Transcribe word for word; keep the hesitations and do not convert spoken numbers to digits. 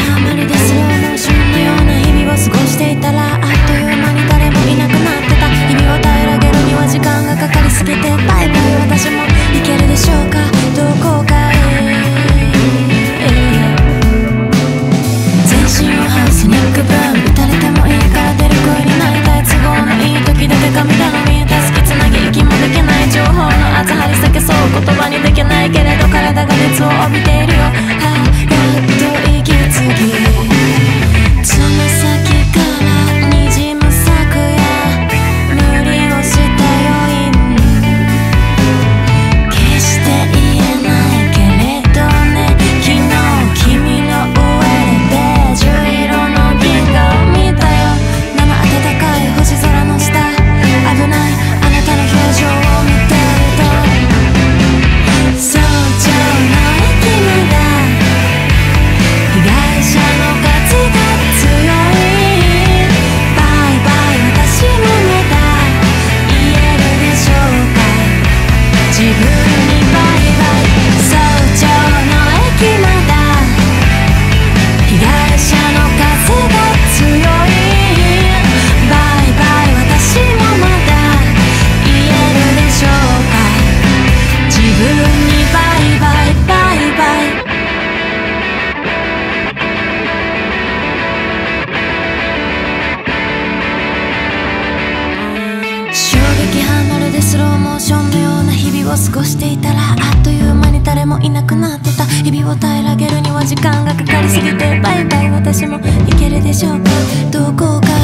ハマるでスローモーションのような日々を過ごしていたら、あっという間に誰もいなくなってた。日々を平らげるには時間がかかりすぎて、バイバイ私もいけるでしょうか、どこかへ。全身をハウスに行く分、打たれてもいいから出る声になりたい。都合のいい時だけ髪頼み、助けつなぎ息もできない。情報の厚張り裂けそう、言葉にできないけれど体が熱を帯びているよ。はあ、やっと息継ぎ、つま先からにじむ昨夜、無理をした余韻、決して言えないけれどね。昨日君の上でベージュ色の銀河を見たよ。生暖かい星空の下、危ないあなたの表情を見てると、早朝の駅まだ被害者の数が強い。バイバイ私もまだ言えるでしょうか、自分にバイバイ。早朝の駅まだ被害者の数が強い。バイバイ私もまだ言えるでしょうか、自分にバイバイバイバイ。衝撃波まるでスローモーションのような日々を過ごしていたら、あっという間に誰もいなくなってた。日々を平らげるには時間がかかりすぎて、バイバイ私もいけるでしょうか、どこか